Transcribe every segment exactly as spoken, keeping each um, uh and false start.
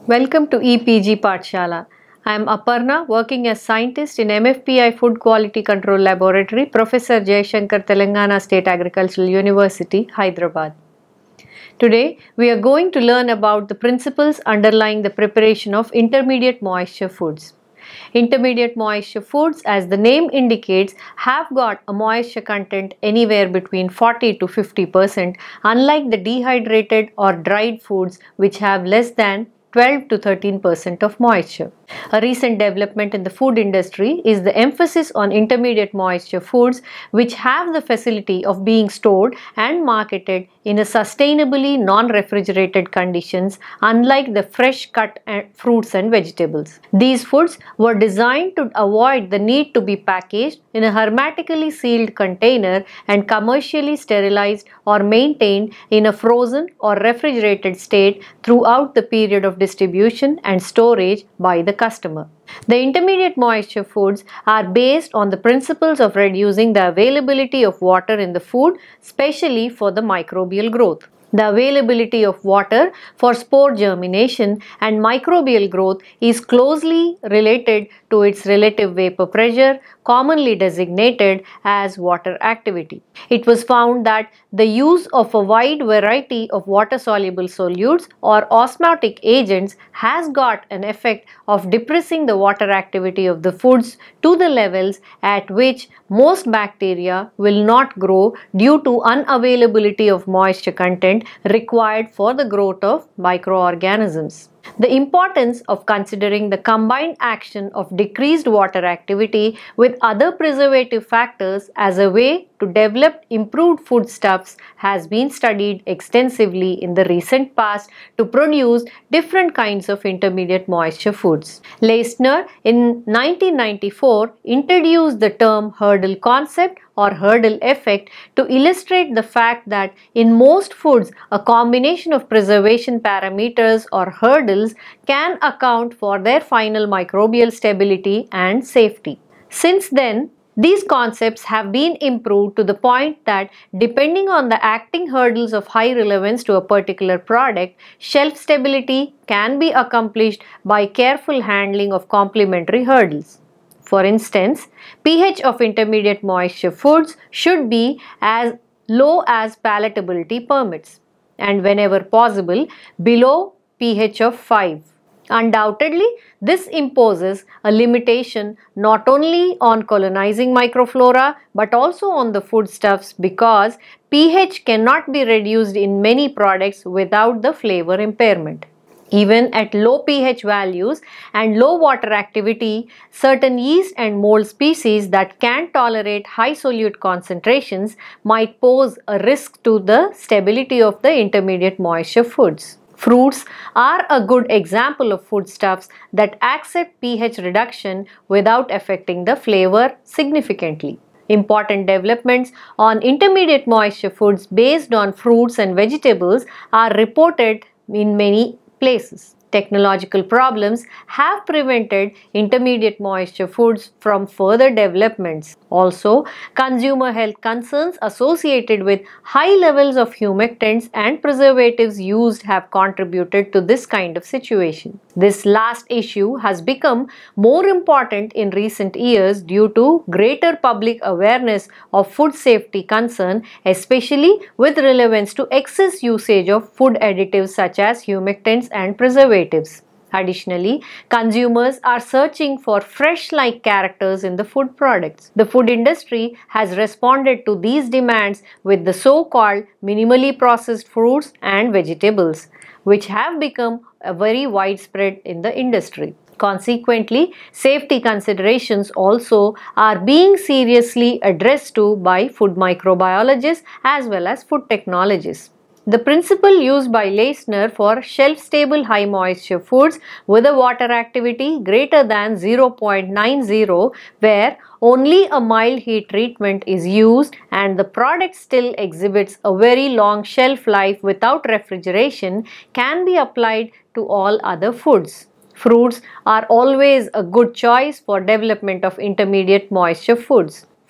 Welcome to E P G Pathshala. I am Aparna, working as scientist in M F P I Food Quality Control Laboratory, Professor Jayashankar, Telangana State Agricultural University, Hyderabad. Today, we are going to learn about the principles underlying the preparation of intermediate moisture foods. Intermediate moisture foods, as the name indicates, have got a moisture content anywhere between forty to fifty percent, unlike the dehydrated or dried foods which have less than twelve to thirteen percent of moisture. A recent development in the food industry is the emphasis on intermediate moisture foods which have the facility of being stored and marketed in a sustainably non-refrigerated conditions, unlike the fresh cut fruits and vegetables. These foods were designed to avoid the need to be packaged in a hermetically sealed container and commercially sterilized or maintained in a frozen or refrigerated state throughout the period of distribution and storage by the customer. The intermediate moisture foods are based on the principles of reducing the availability of water in the food, especially for the microbial growth. The availability of water for spore germination and microbial growth is closely related to its relative vapor pressure, commonly designated as water activity. It was found that the use of a wide variety of water-soluble solutes or osmotic agents has got an effect of depressing the water activity of the foods to the levels at which most bacteria will not grow due to unavailability of moisture content required for the growth of microorganisms. The importance of considering the combined action of decreased water activity with other preservative factors as a way to develop improved foodstuffs has been studied extensively in the recent past to produce different kinds of intermediate moisture foods. Leistner in nineteen ninety-four introduced the term hurdle concept or hurdle effect to illustrate the fact that in most foods a combination of preservation parameters or hurdles can account for their final microbial stability and safety. Since then, these concepts have been improved to the point that depending on the acting hurdles of high relevance to a particular product, shelf stability can be accomplished by careful handling of complementary hurdles. For instance, pH of intermediate moisture foods should be as low as palatability permits, and whenever possible below pH of five. Undoubtedly, this imposes a limitation not only on colonizing microflora but also on the foodstuffs because pH cannot be reduced in many products without the flavor impairment. Even at low pH values and low water activity, certain yeast and mold species that can tolerate high solute concentrations might pose a risk to the stability of the intermediate moisture foods. Fruits are a good example of foodstuffs that accept pH reduction without affecting the flavor significantly. Important developments on intermediate moisture foods based on fruits and vegetables are reported in many places. Technological problems have prevented intermediate moisture foods from further developments. Also, consumer health concerns associated with high levels of humectants and preservatives used have contributed to this kind of situation. This last issue has become more important in recent years due to greater public awareness of food safety concern, especially with relevance to excess usage of food additives such as humectants and preservatives. Additionally, consumers are searching for fresh-like characters in the food products. The food industry has responded to these demands with the so-called minimally processed fruits and vegetables, which have become a very widespread in the industry. Consequently, safety considerations also are being seriously addressed to by food microbiologists as well as food technologists. The principle used by Leistner for shelf-stable high moisture foods with a water activity greater than zero point nine zero, where only a mild heat treatment is used and the product still exhibits a very long shelf life without refrigeration, can be applied to all other foods. Fruits are always a good choice for development of intermediate moisture foods.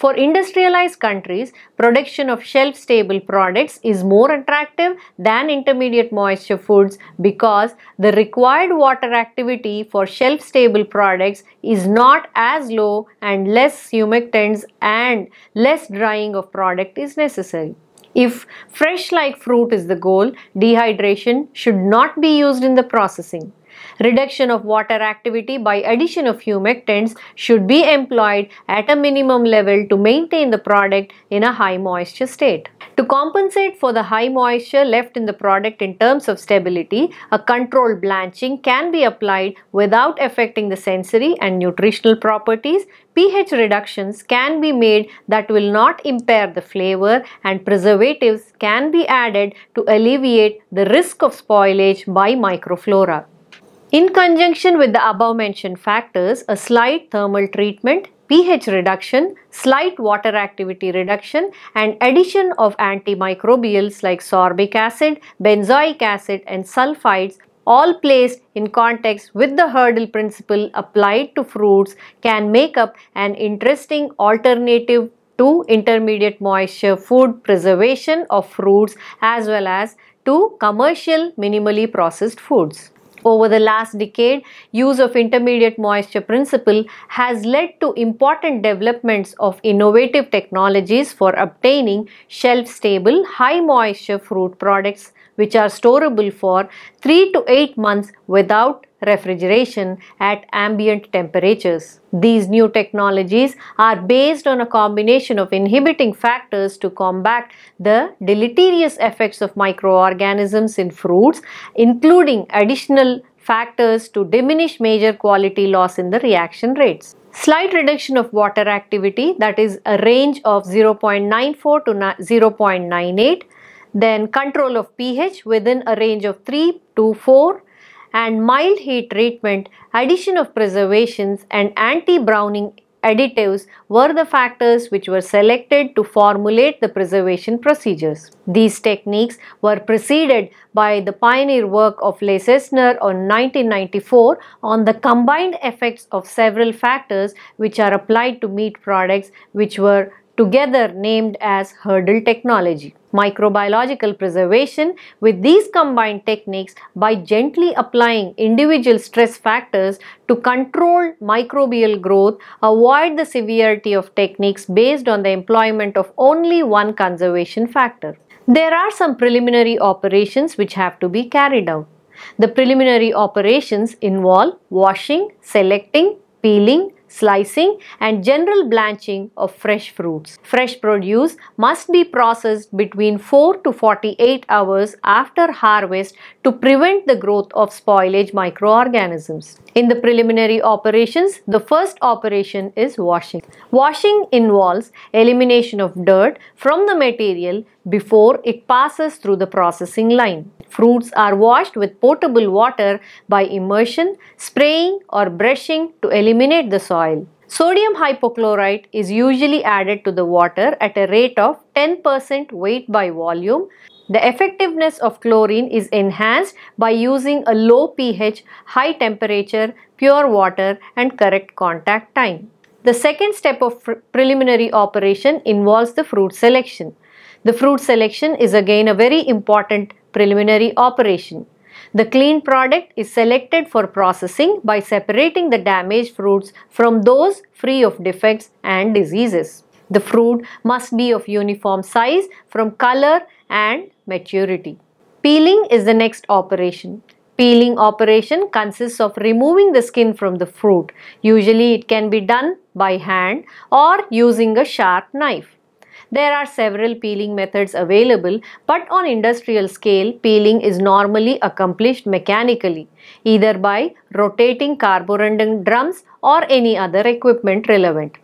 For industrialized countries, production of shelf-stable products is more attractive than intermediate moisture foods because the required water activity for shelf-stable products is not as low and less humectants and less drying of product is necessary. If fresh like fruit is the goal, dehydration should not be used in the processing. Reduction of water activity by addition of humectants should be employed at a minimum level to maintain the product in a high moisture state. To compensate for the high moisture left in the product in terms of stability, a controlled blanching can be applied without affecting the sensory and nutritional properties. pH reductions can be made that will not impair the flavor, and preservatives can be added to alleviate the risk of spoilage by microflora. In conjunction with the above mentioned factors, a slight thermal treatment, pH reduction, slight water activity reduction, and addition of antimicrobials like sorbic acid, benzoic acid, and sulfides, all placed in context with the hurdle principle applied to fruits, can make up an interesting alternative to intermediate moisture food preservation of fruits as well as to commercial minimally processed foods. Over the last decade, use of intermediate moisture principle has led to important developments of innovative technologies for obtaining shelf-stable, high-moisture fruit products which are storable for three to eight months without refrigeration at ambient temperatures. These new technologies are based on a combination of inhibiting factors to combat the deleterious effects of microorganisms in fruits, including additional factors to diminish major quality loss in the reaction rates. Slight reduction of water activity, that is a range of zero point nine four to zero point nine eight, then control of pH within a range of three to four, and mild heat treatment, addition of preservations and anti-browning additives were the factors which were selected to formulate the preservation procedures. These techniques were preceded by the pioneer work of Leissner in nineteen ninety-four on the combined effects of several factors which are applied to meat products, which were together named as hurdle technology. Microbiological preservation with these combined techniques by gently applying individual stress factors to control microbial growth avoid the severity of techniques based on the employment of only one conservation factor. There are some preliminary operations which have to be carried out. The preliminary operations involve washing, selecting, peeling, slicing and general blanching of fresh fruits. Fresh produce must be processed between four to forty-eight hours after harvest to prevent the growth of spoilage microorganisms. In the preliminary operations, the first operation is washing. Washing involves elimination of dirt from the material before it passes through the processing line. Fruits are washed with potable water by immersion, spraying or brushing to eliminate the soil. Sodium hypochlorite is usually added to the water at a rate of ten percent weight by volume. The effectiveness of chlorine is enhanced by using a low pH, high temperature, pure water and correct contact time. The second step of preliminary operation involves the fruit selection. The fruit selection is again a very important preliminary operation. The clean product is selected for processing by separating the damaged fruits from those free of defects and diseases. The fruit must be of uniform size from color and maturity. Peeling is the next operation. Peeling operation consists of removing the skin from the fruit. Usually it can be done by hand or using a sharp knife. There are several peeling methods available, but on industrial scale, peeling is normally accomplished mechanically, either by rotating carborundum drums or any other equipment relevant.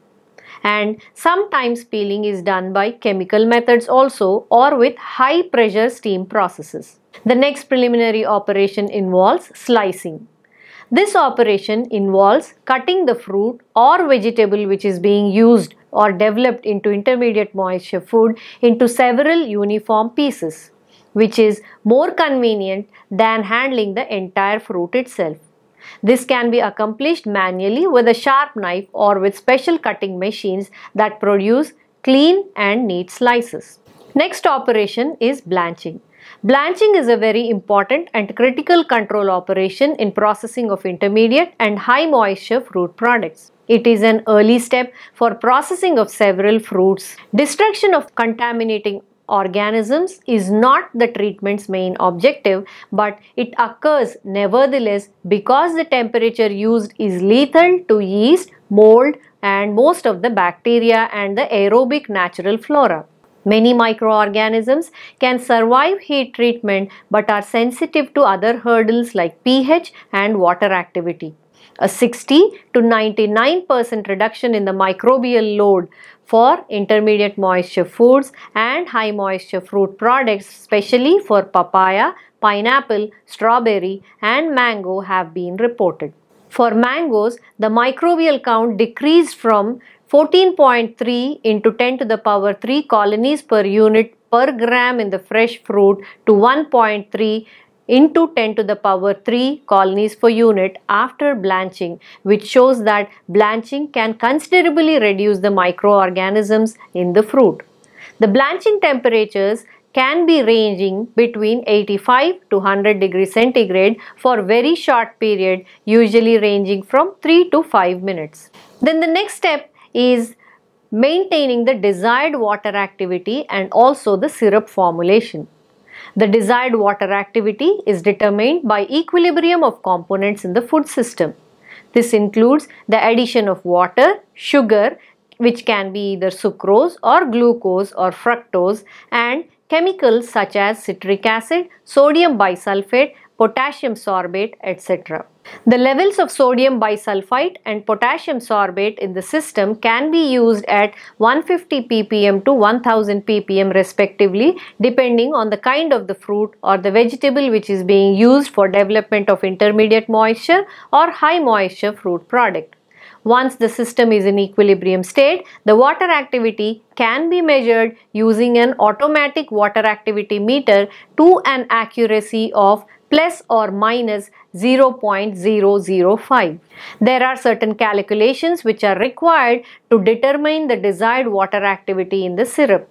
And sometimes peeling is done by chemical methods also or with high pressure steam processes. The next preliminary operation involves slicing. This operation involves cutting the fruit or vegetable which is being used or developed into intermediate moisture food into several uniform pieces, which is more convenient than handling the entire fruit itself. This can be accomplished manually with a sharp knife or with special cutting machines that produce clean and neat slices. Next operation is blanching. Blanching is a very important and critical control operation in processing of intermediate and high moisture fruit products. It is an early step for processing of several fruits. Destruction of contaminating organisms is not the treatment's main objective, but it occurs nevertheless because the temperature used is lethal to yeast, mold, and most of the bacteria and the aerobic natural flora. Many microorganisms can survive heat treatment but are sensitive to other hurdles like pH and water activity. A sixty to ninety-nine percent reduction in the microbial load for intermediate moisture foods and high moisture fruit products, especially for papaya, pineapple, strawberry and mango, have been reported. For mangoes, the microbial count decreased from fourteen point three into ten to the power three colonies per unit per gram in the fresh fruit to one point three into ten to the power three colonies per unit after blanching, which shows that blanching can considerably reduce the microorganisms in the fruit. The blanching temperatures can be ranging between eighty-five to one hundred degrees centigrade for very short period, usually ranging from three to five minutes. Then the next step is maintaining the desired water activity and also the syrup formulation. The desired water activity is determined by equilibrium of components in the food system. This includes the addition of water, sugar, which can be either sucrose or glucose or fructose, and chemicals such as citric acid, sodium bisulfate, potassium sorbate, et cetera. The levels of sodium bisulfite and potassium sorbate in the system can be used at one hundred fifty p p m to one thousand p p m respectively, depending on the kind of the fruit or the vegetable which is being used for development of intermediate moisture or high moisture fruit product. Once the system is in equilibrium state, the water activity can be measured using an automatic water activity meter to an accuracy of plus or minus zero point zero zero five. There are certain calculations which are required to determine the desired water activity in the syrup.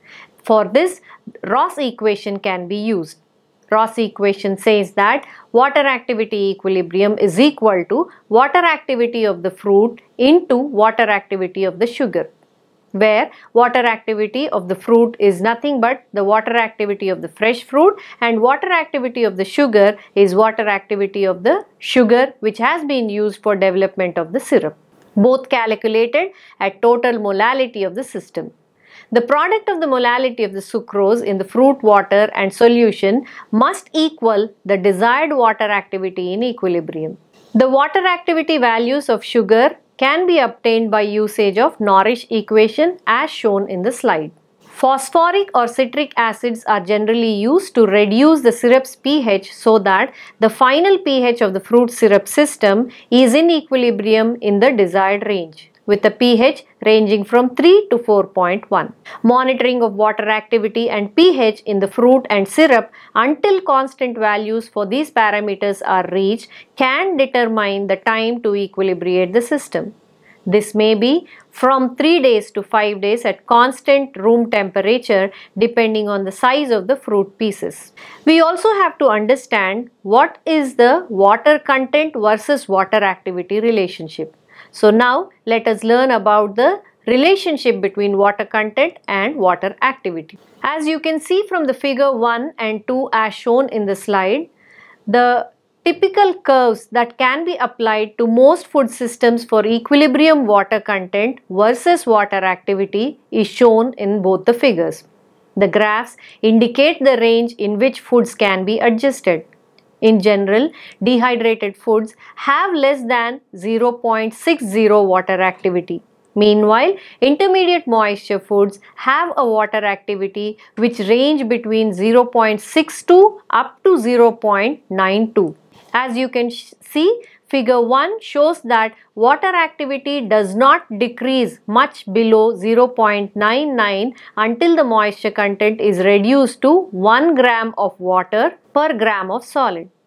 For this, Ross equation can be used. Ross equation says that water activity equilibrium is equal to water activity of the fruit into water activity of the sugar, where water activity of the fruit is nothing but the water activity of the fresh fruit and water activity of the sugar is water activity of the sugar which has been used for development of the syrup, both calculated at total molality of the system. The product of the molality of the sucrose in the fruit water and solution must equal the desired water activity in equilibrium. The water activity values of sugar can be obtained by usage of Norrish equation as shown in the slide. Phosphoric or citric acids are generally used to reduce the syrup's pH so that the final pH of the fruit syrup system is in equilibrium in the desired range, with a pH ranging from three to four point one. Monitoring of water activity and pH in the fruit and syrup until constant values for these parameters are reached can determine the time to equilibrate the system. This may be from three days to five days at constant room temperature depending on the size of the fruit pieces. We also have to understand what is the water content versus water activity relationship. So now let us learn about the relationship between water content and water activity. As you can see from the figure one and two as shown in the slide, the typical curves that can be applied to most food systems for equilibrium water content versus water activity is shown in both the figures. The graphs indicate the range in which foods can be adjusted. In general, dehydrated foods have less than zero point six zero water activity. Meanwhile, intermediate moisture foods have a water activity which range between zero point six two up to zero point nine two. As you can see, figure one shows that water activity does not decrease much below zero point nine nine until the moisture content is reduced to one gram of water per gram of solid.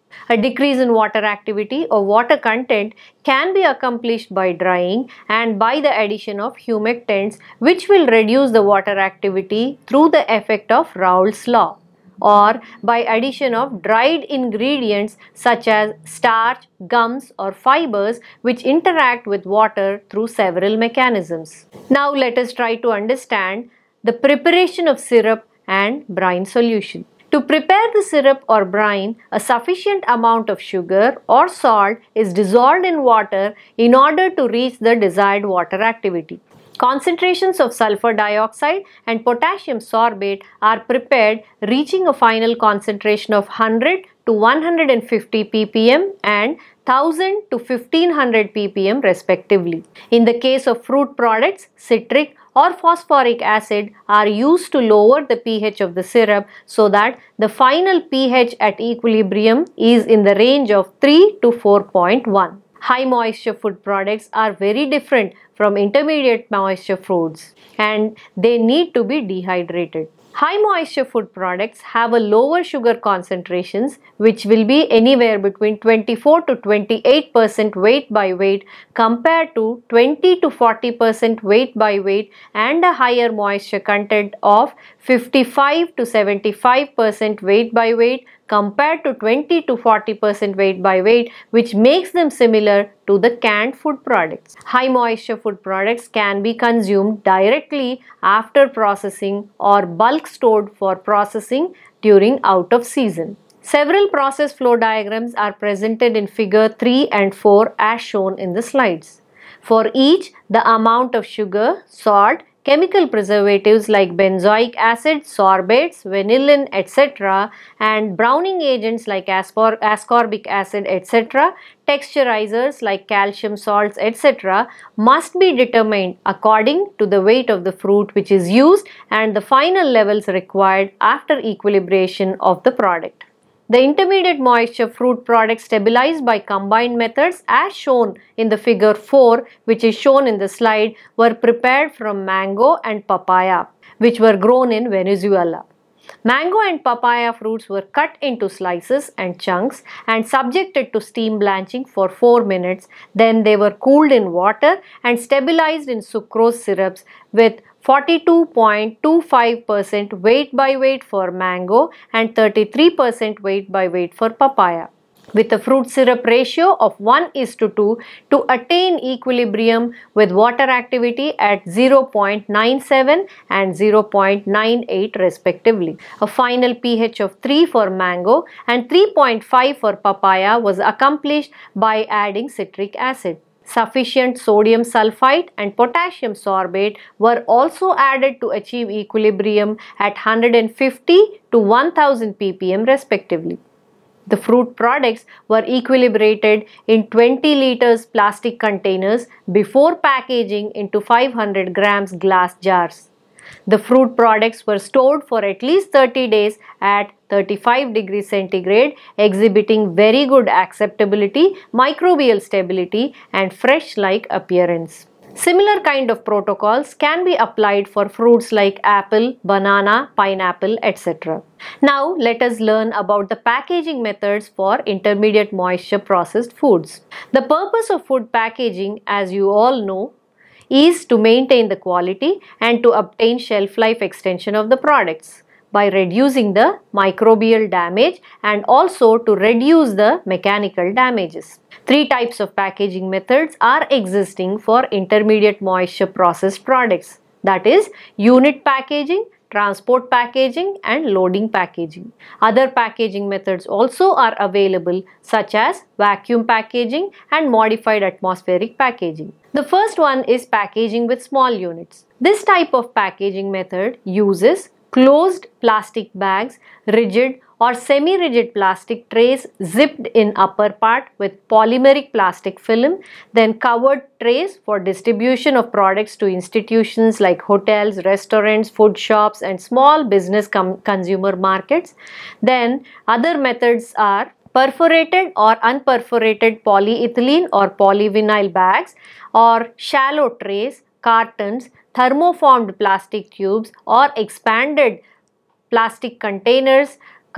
A decrease in water activity or water content can be accomplished by drying and by the addition of humectants, which will reduce the water activity through the effect of Raoult's law, or by addition of dried ingredients such as starch, gums or fibers which interact with water through several mechanisms. Now let us try to understand the preparation of syrup and brine solution. To prepare the syrup or brine, a sufficient amount of sugar or salt is dissolved in water in order to reach the desired water activity. Concentrations of sulfur dioxide and potassium sorbate are prepared, reaching a final concentration of one hundred to one hundred fifty p p m and one thousand to fifteen hundred p p m respectively. In the case of fruit products, citric or phosphoric acid are used to lower the pH of the syrup so that the final pH at equilibrium is in the range of three to four point one. High moisture food products are very different from intermediate moisture foods and they need to be dehydrated. High moisture food products have a lower sugar concentrations which will be anywhere between twenty-four to twenty-eight percent weight by weight compared to twenty to forty percent weight by weight and a higher moisture content of fifty-five to seventy-five percent weight by weight compared to twenty to forty percent weight by weight, which makes them similar to the canned food products. High moisture food products can be consumed directly after processing or bulk stored for processing during out of season. Several process flow diagrams are presented in figure three and four as shown in the slides. For each, the amount of sugar, salt, chemical preservatives like benzoic acid, sorbates, vanillin, et cetera and browning agents like aspor ascorbic acid, et cetera, texturizers like calcium salts, et cetera must be determined according to the weight of the fruit which is used and the final levels required after equilibration of the product. The intermediate moisture fruit products stabilized by combined methods as shown in the figure four, which is shown in the slide, were prepared from mango and papaya which were grown in Venezuela. Mango and papaya fruits were cut into slices and chunks and subjected to steam blanching for four minutes. Then they were cooled in water and stabilized in sucrose syrups with forty-two point two five percent weight by weight for mango and thirty-three percent weight by weight for papaya, with a fruit syrup ratio of one is to two to attain equilibrium with water activity at zero point nine seven and zero point nine eight respectively. A final pH of three for mango and three point five for papaya was accomplished by adding citric acid. Sufficient sodium sulfite and potassium sorbate were also added to achieve equilibrium at one hundred fifty to one thousand p p m respectively. The fruit products were equilibrated in twenty liters plastic containers before packaging into five hundred grams glass jars. The fruit products were stored for at least thirty days at thirty-five degrees centigrade, exhibiting very good acceptability, microbial stability and fresh-like appearance. Similar kind of protocols can be applied for fruits like apple, banana, pineapple, et cetera. Now let us learn about the packaging methods for intermediate moisture processed foods. The purpose of food packaging, as you all know, is to maintain the quality and to obtain shelf life extension of the products by reducing the microbial damage and also to reduce the mechanical damages. Three types of packaging methods are existing for intermediate moisture processed products, that is unit packaging, transport packaging and loading packaging. Other packaging methods also are available such as vacuum packaging and modified atmospheric packaging. The first one is packaging with small units. This type of packaging method uses closed plastic bags, rigid or semi-rigid plastic trays zipped in upper part with polymeric plastic film, then covered trays for distribution of products to institutions like hotels, restaurants, food shops and small business consumer markets. Then other methods are perforated or unperforated polyethylene or polyvinyl bags or shallow trays, cartons, thermoformed plastic tubes or expanded plastic containers,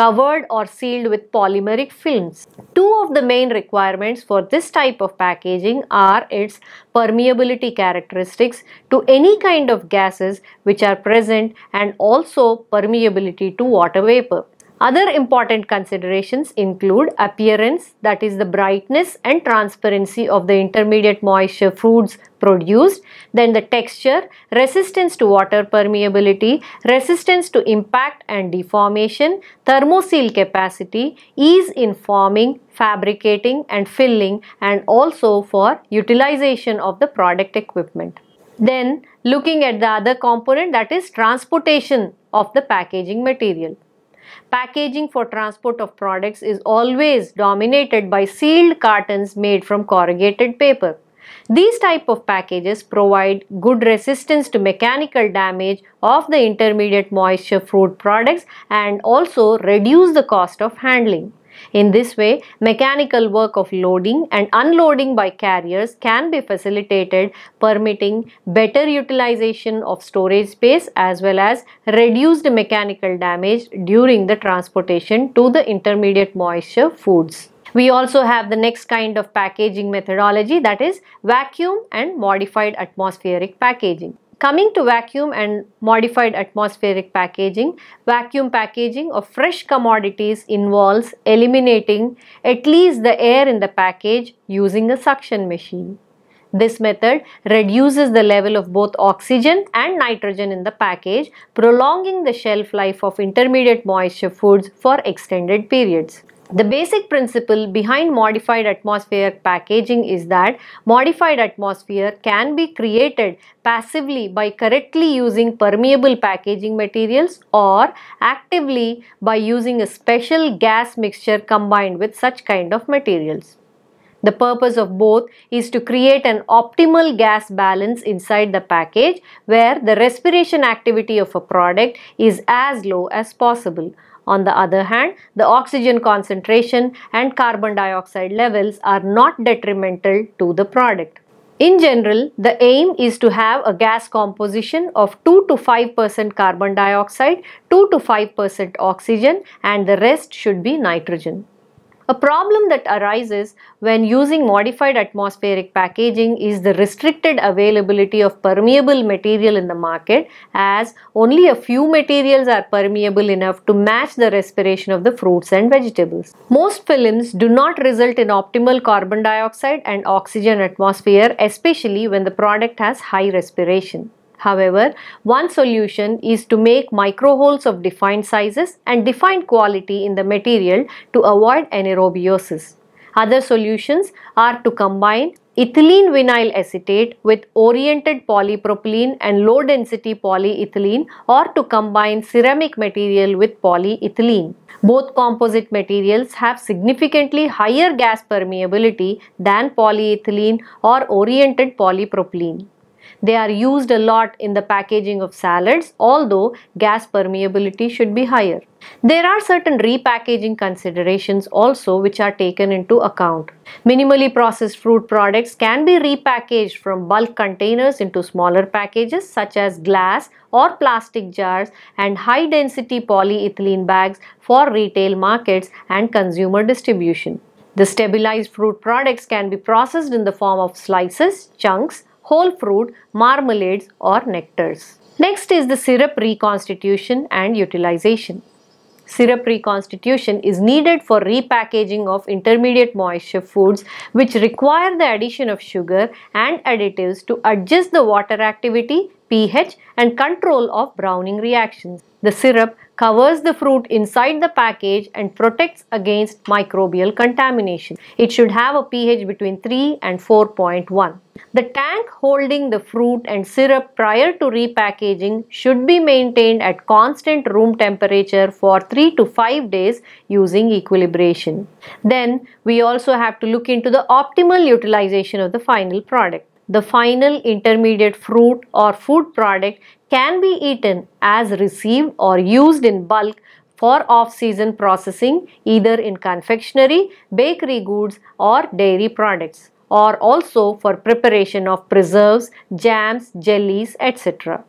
covered or sealed with polymeric films. Two of the main requirements for this type of packaging are its permeability characteristics to any kind of gases which are present and also permeability to water vapor. Other important considerations include appearance, that is the brightness and transparency of the intermediate moisture foods produced, then the texture, resistance to water permeability, resistance to impact and deformation, thermoseal capacity, ease in forming, fabricating and filling, and also for utilization of the product equipment. Then looking at the other component, that is transportation of the packaging material. Packaging for transport of products is always dominated by sealed cartons made from corrugated paper. These type of packages provide good resistance to mechanical damage of the intermediate moisture fruit products and also reduce the cost of handling. In this way, mechanical work of loading and unloading by carriers can be facilitated, permitting better utilization of storage space as well as reduced mechanical damage during the transportation to the intermediate moisture foods. We also have the next kind of packaging methodology, that is vacuum and modified atmospheric packaging. Coming to vacuum and modified atmospheric packaging, vacuum packaging of fresh commodities involves eliminating at least the air in the package using a suction machine. This method reduces the level of both oxygen and nitrogen in the package, prolonging the shelf life of intermediate moisture foods for extended periods. The basic principle behind modified atmospheric packaging is that modified atmosphere can be created passively by correctly using permeable packaging materials or actively by using a special gas mixture combined with such kind of materials. The purpose of both is to create an optimal gas balance inside the package where the respiration activity of a product is as low as possible. On the other hand, the oxygen concentration and carbon dioxide levels are not detrimental to the product. In general, the aim is to have a gas composition of two to five percent carbon dioxide, two to five percent oxygen, and the rest should be nitrogen. A problem that arises when using modified atmospheric packaging is the restricted availability of permeable material in the market, as only a few materials are permeable enough to match the respiration of the fruits and vegetables. Most films do not result in optimal carbon dioxide and oxygen atmosphere, especially when the product has high respiration. However, one solution is to make micro holes of defined sizes and defined quality in the material to avoid anaerobiosis. Other solutions are to combine ethylene vinyl acetate with oriented polypropylene and low density polyethylene, or to combine ceramic material with polyethylene. Both composite materials have significantly higher gas permeability than polyethylene or oriented polypropylene. They are used a lot in the packaging of salads, although gas permeability should be higher. There are certain repackaging considerations also which are taken into account. Minimally processed fruit products can be repackaged from bulk containers into smaller packages such as glass or plastic jars and high density polyethylene bags for retail markets and consumer distribution. The stabilized fruit products can be processed in the form of slices, chunks, whole fruit, marmalades or nectars. Next is the syrup reconstitution and utilization. Syrup reconstitution is needed for repackaging of intermediate moisture foods which require the addition of sugar and additives to adjust the water activity, pH and control of browning reactions. The syrup covers the fruit inside the package and protects against microbial contamination. It should have a pH between three and four point one. The tank holding the fruit and syrup prior to repackaging should be maintained at constant room temperature for three to five days using equilibration. Then we also have to look into the optimal utilization of the final product. The final intermediate fruit or food product can be eaten as received or used in bulk for off-season processing either in confectionery, bakery goods or dairy products, or also for preparation of preserves, jams, jellies, et cetera.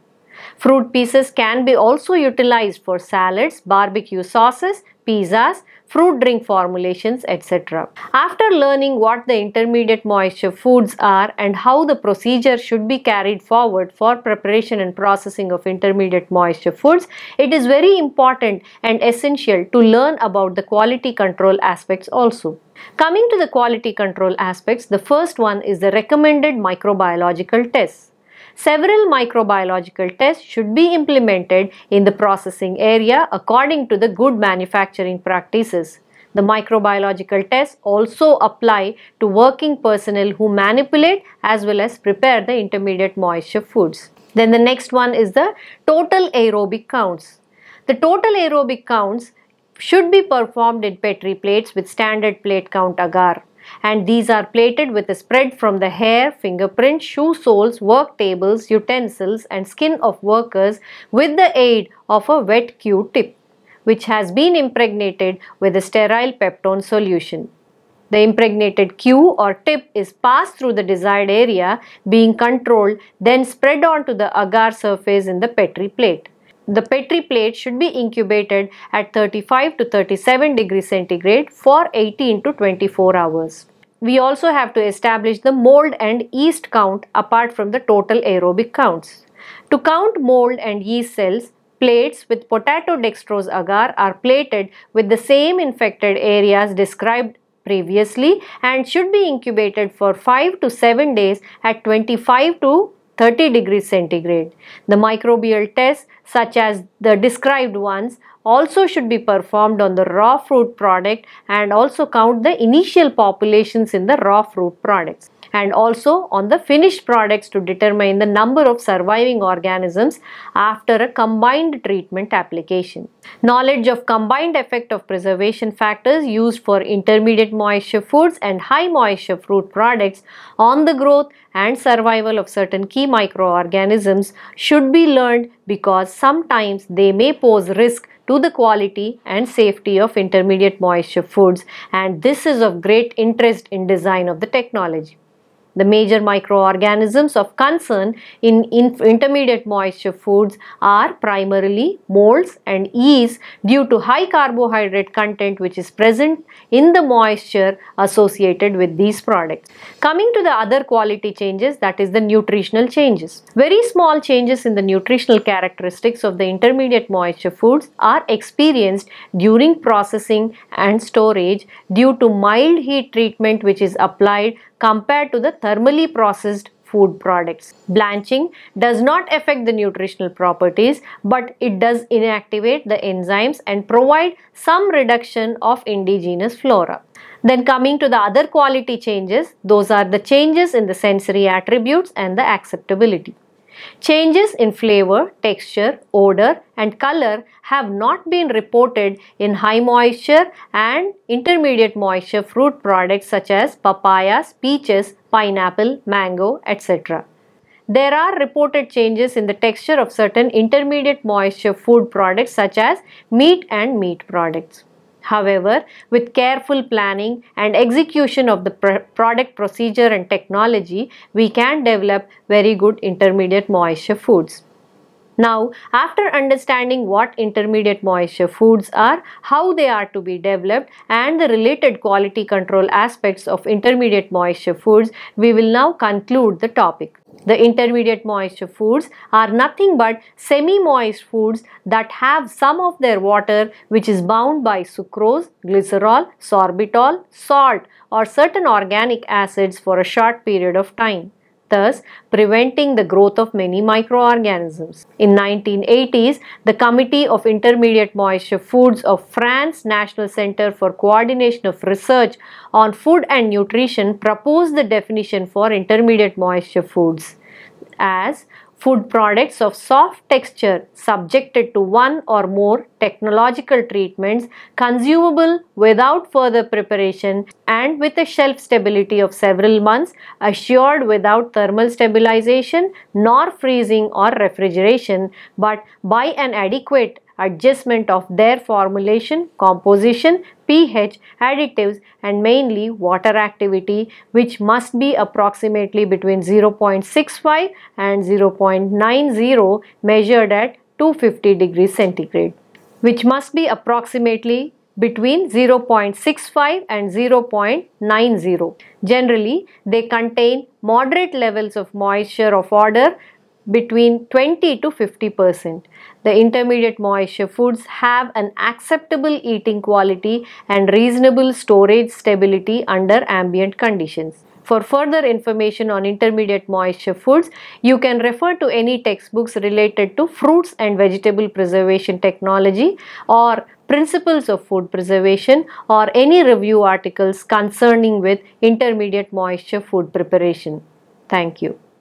Fruit pieces can be also utilized for salads, barbecue sauces, pizzas, fruit drink formulations, et cetera. After learning what the intermediate moisture foods are and how the procedure should be carried forward for preparation and processing of intermediate moisture foods, it is very important and essential to learn about the quality control aspects also. Coming to the quality control aspects, the first one is the recommended microbiological tests. Several microbiological tests should be implemented in the processing area according to the good manufacturing practices. The microbiological tests also apply to working personnel who manipulate as well as prepare the intermediate moisture foods. Then the next one is the total aerobic counts. The total aerobic counts should be performed in Petri plates with standard plate count agar. And these are plated with a spread from the hair, fingerprint, shoe soles, work tables, utensils and skin of workers with the aid of a wet Q-tip, which has been impregnated with a sterile peptone solution. The impregnated Q or tip is passed through the desired area, being controlled, then spread onto the agar surface in the Petri plate. The Petri plate should be incubated at thirty-five to thirty-seven degrees centigrade for eighteen to twenty-four hours. We also have to establish the mold and yeast count apart from the total aerobic counts. To count mold and yeast cells, plates with potato dextrose agar are plated with the same infected areas described previously and should be incubated for five to seven days at twenty-five to thirty degrees centigrade. The microbial tests such as the described ones also should be performed on the raw fruit product and also count the initial populations in the raw fruit products, and also on the finished products to determine the number of surviving organisms after a combined treatment application. Knowledge of combined effect of preservation factors used for intermediate moisture foods and high moisture fruit products on the growth and survival of certain key microorganisms should be learned, because sometimes they may pose risk to the quality and safety of intermediate moisture foods, and this is of great interest in design of the technology. The major microorganisms of concern in, in intermediate moisture foods are primarily molds and yeast due to high carbohydrate content which is present in the moisture associated with these products. Coming to the other quality changes, that is the nutritional changes. Very small changes in the nutritional characteristics of the intermediate moisture foods are experienced during processing and storage due to mild heat treatment which is applied compared to the thermally processed food products. Blanching does not affect the nutritional properties, but it does inactivate the enzymes and provide some reduction of indigenous flora. Then coming to the other quality changes, those are the changes in the sensory attributes and the acceptability. Changes in flavor, texture, odor and color have not been reported in high moisture and intermediate moisture fruit products such as papayas, peaches, pineapple, mango, et cetera. There are reported changes in the texture of certain intermediate moisture food products such as meat and meat products. However, with careful planning and execution of the pr product procedure and technology, we can develop very good intermediate moisture foods. Now, after understanding what intermediate moisture foods are, how they are to be developed and the related quality control aspects of intermediate moisture foods, we will now conclude the topic. The intermediate moisture foods are nothing but semi-moist foods that have some of their water which is bound by sucrose, glycerol, sorbitol, salt or certain organic acids for a short period of time, thus preventing the growth of many microorganisms. In nineteen eighties, the Committee of Intermediate Moisture Foods of France National Center for Coordination of Research on Food and Nutrition proposed the definition for intermediate moisture foods as food products of soft texture subjected to one or more technological treatments, consumable without further preparation and with a shelf stability of several months, assured without thermal stabilization nor freezing or refrigeration, but by an adequate adjustment of their formulation, composition, pH, additives and mainly water activity, which must be approximately between zero point six five and zero point nine zero measured at two hundred fifty degrees centigrade, which must be approximately between zero point six five and zero point nine zero. Generally, they contain moderate levels of moisture of order between twenty to fifty percent. The intermediate moisture foods have an acceptable eating quality and reasonable storage stability under ambient conditions. For further information on intermediate moisture foods, you can refer to any textbooks related to fruits and vegetable preservation technology or principles of food preservation or any review articles concerning with intermediate moisture food preparation. Thank you.